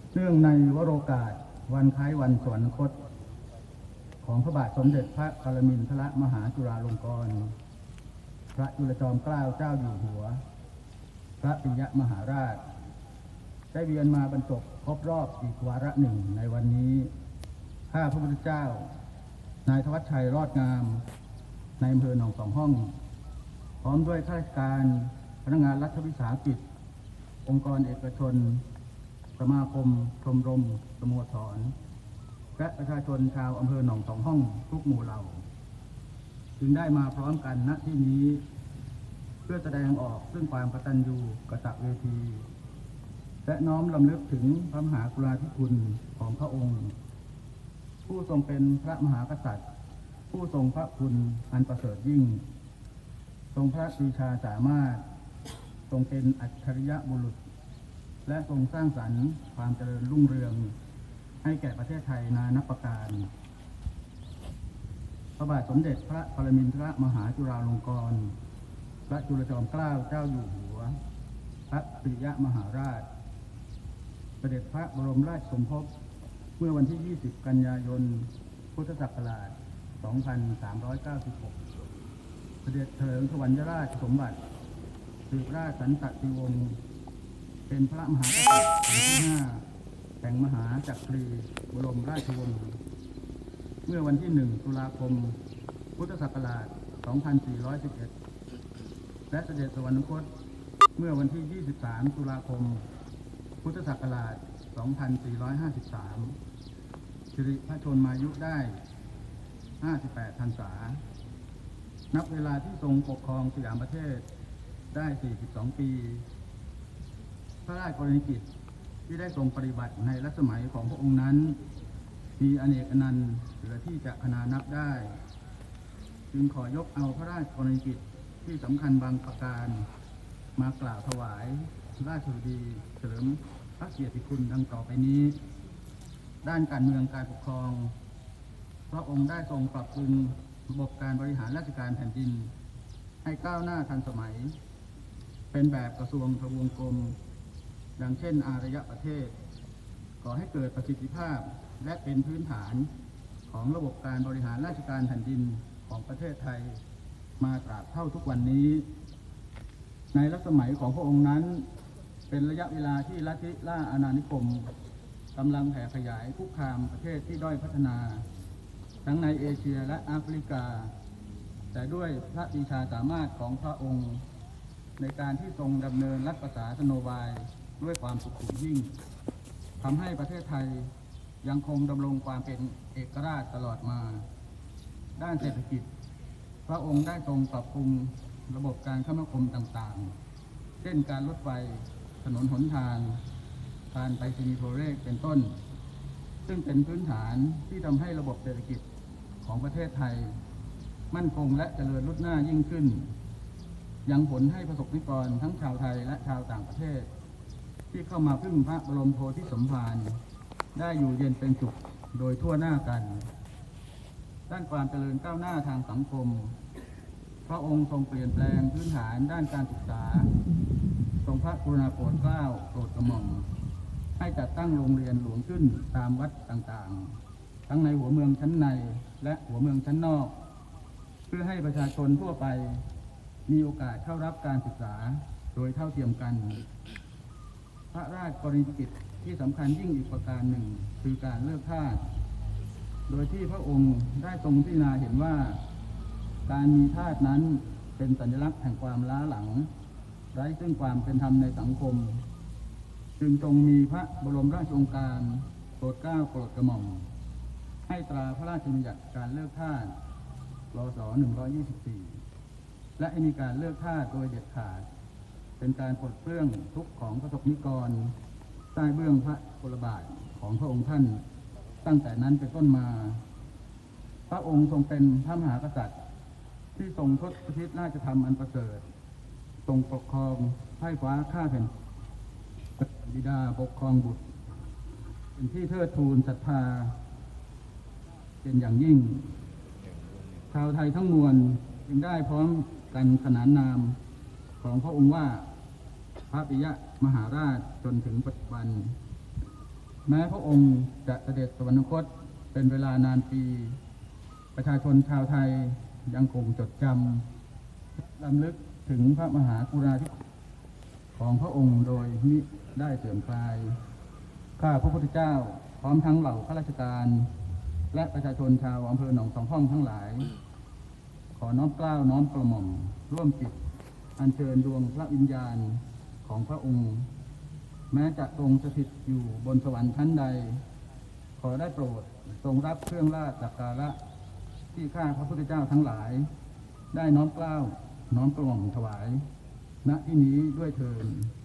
เนื่องในวโรกาสวันคล้ายวันสวรรคตของพระบาทสมเด็จพระปรมินทรมหาจุฬาลงกรณ์พระจุลจอมเกล้าเจ้าอยู่หัวพระปิยมหาราชได้เวียนมาบรรจบครบรอบอีกวาระหนึ่งในวันนี้ข้าพระพุทธเจ้านายธวัชชัยรอดงามในอำเภอหนองสองห้องพร้อมด้วยข้าราชการพนักงานรัฐวิสาหกิจองค์กรเอกชนสมาคมชมรมสโมสรและประชาชนชาวอำเภอหนองสองห้องทุกหมู่เหล่าจึงได้มาพร้อมกันณที่นี้เพื่อแสดงออกซึ่งความกตัญญูกตเวทีและน้อมรำลึกถึงพระมหากรุณาธิคุณของพระองค์ผู้ทรงเป็นพระมหากษัตริย์ผู้ทรงพระคุณอันประเสริฐยิ่งทรงพระปรีชาสามารถทรงเป็นอัจฉริยะบุรุษและทรงสร้างสรรค์ความเจริญรุ่งเรืองให้แก่ประเทศไทยนานับประการพระบาทสมเด็จพระปรมินทรมหาจุฬาลงกรณ์พระจุลจอมเกล้าเจ้าอยู่หัวพระปิยมหาราชเสด็จพระบรมราชสมภพเมื่อวันที่ 20 กันยายน พุทธศักราช 2396 เสด็จเถลิงถวัลยราชสมบัติสืบราชสันตติวงศ์เป็นพระมหากษัตริย์องค์ที่ 5 แห่งมหาจักรีบรมราชวงศ์เมื่อวันที่ 1 ตุลาคม พุทธศักราช 2411 และเสด็จสวรรคตเมื่อวันที่ 23 ตุลาคม พุทธศักราช 2453 สิริพระชนมายุได้ 58 พรรษานับเวลาที่ทรงปกครองสยามประเทศได้ 42 ปีพระราชกรณียกิจที่ได้ทรงปฏิบัติในรัชสมัยของพระองค์นั้นมีอเนกอนันต์เหลือที่จะพรรณนานับได้จึงขอยกเอาพระราชกรณียกิจที่สำคัญบางประการมากล่าวถวายราชบดีเฉลิมพระเกียรติคุณดังต่อไปนี้ด้านการเมืองการปกครองพระองค์ได้ทรงปรับปรุงระบบการบริหารราชการแผ่นดินให้ก้าวหน้าทันสมัยเป็นแบบกระทรวงทบวงกรมดังเช่นอารยประเทศก่อให้เกิดประสิทธิภาพและเป็นพื้นฐานของระบบการบริหารราชการแผ่นดินของประเทศไทยมาตราบเท่าทุกวันนี้ในรัชสมัยของพระองค์นั้นเป็นระยะเวลาที่ลัทธิล่าอาณานิคมกำลังแผ่ขยายคุกคามประเทศที่ด้อยพัฒนาทั้งในเอเชียและแอฟริกาแต่ด้วยพระปรีชาสามารถของพระองค์ในการที่ทรงดำเนินรัฐประศาสนบายด้วยความสุขุมยิ่งทำให้ประเทศไทยยังคงดำรงความเป็นเอกราชตลอดมาด้านเศรษฐกิจพระองค์ได้ทรงปรับปรุงระบบการคมนาคมต่างๆเช่นการรถไฟถนนหนทางการไปรษณีย์โทรเลขเป็นต้นซึ่งเป็นพื้นฐานที่ทำให้ระบบเศรษฐกิจของประเทศไทยมั่นคงและเจริญรุ่งเรืองยิ่งขึ้นยังผลให้ประสบนิกรทั้งชาวไทยและชาวต่างประเทศที่เข้ามาพึ่งพระบรมโพธิสมภารได้อยู่เย็นเป็นสุขโดยทั่วหน้ากันด้านความเจริญก้าวหน้าทางสังคมพระองค์ทรงเปลี่ยนแปลงพื้นฐานด้านการศึกษาทรงพระกรุณาโปรดเกล้าโปรดกระหม่อมให้จัดตั้งโรงเรียนหลวงขึ้นตามวัดต่างๆทั้งในหัวเมืองชั้นในและหัวเมืองชั้นนอกเพื่อให้ประชาชนทั่วไปมีโอกาสเข้ารับการศึกษาโดยเท่าเทียมกันพระราชกรณียกิจที่สำคัญยิ่งอีกประการหนึ่งคือการเลิกทาสโดยที่พระองค์ได้ทรงพิจารณาเห็นว่าการมีทาสนั้นเป็นสัญลักษณ์แห่งความล้าหลังไร้ซึ่งความเป็นธรรมในสังคมจึงทรงมีพระบรมราชโองการโปรดเกล้าโปรดกระหม่อมให้ตราพระราชบัญญัติการเลิกทาสรศ.124และให้มีการเลิกทาสโดยเด็ดขาดเป็นการปลดเปลื้องทุกข์ของประสบนิกรใต้เบื้องพระโอษฐ์บาทของพระองค์ท่านตั้งแต่นั้นเป็นต้นมาพระองค์ทรงเป็นพระมหากษัตริย์ที่ทรงทศพิธราชธรรมอันประเสริฐทรงปกครองไพร่ฟ้าข้าแผ่นบิดาปกครองบุตรเป็นที่เทิดทูนศรัทธาเป็นอย่างยิ่งชาวไทยทั้งมวลจึงได้พร้อมกันขนานนามของพระองค์ว่าพระปิยมหาราชจนถึงปัจจุบันแม้พระองค์จะเสด็จสวรรคตเป็นเวลานานปี ประชาชนชาวไทยยังคงจดจำรำลึกถึงพระมหากรุณาธิคุณของพระองค์โดยมิได้เสื่อมคลายข้าพระพุทธเจ้าพร้อมทั้งเหล่าข้าราชการและประชาชนชาวอำเภอหนองสองห้องทั้งหลาย ขอน้อมเกล้าน้อมกระหม่อมร่วมจิตอัญเชิญดวงพระวิญญาณของพระองค์ แม้จะทรงสถิตอยู่บนสวรรค์ชั้นใด ขอได้โปรดทรงรับเครื่องราชสักการะที่ข้าพระพุทธเจ้าทั้งหลาย ได้น้อมเกล้าน้อมกระหม่อมถวายณที่นี้ด้วยเถิด